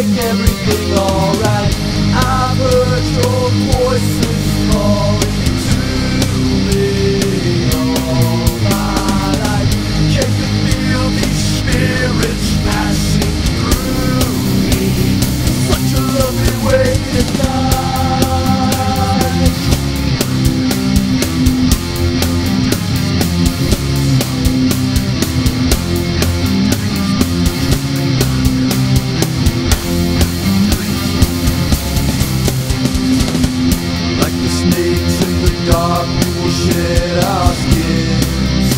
make everything alright. I've heard your voices calling to me all my life. Can you feel these spirits passing through me? Such a lovely way to die. Snakes in the dark, we will shed our skins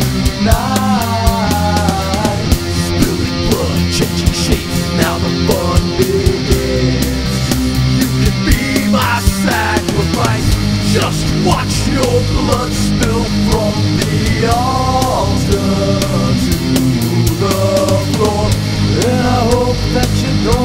tonight. Spilling blood, changing shapes, now the fun begins. You can be my sacrifice, just watch your blood spill from the altar to the floor. And I hope that you know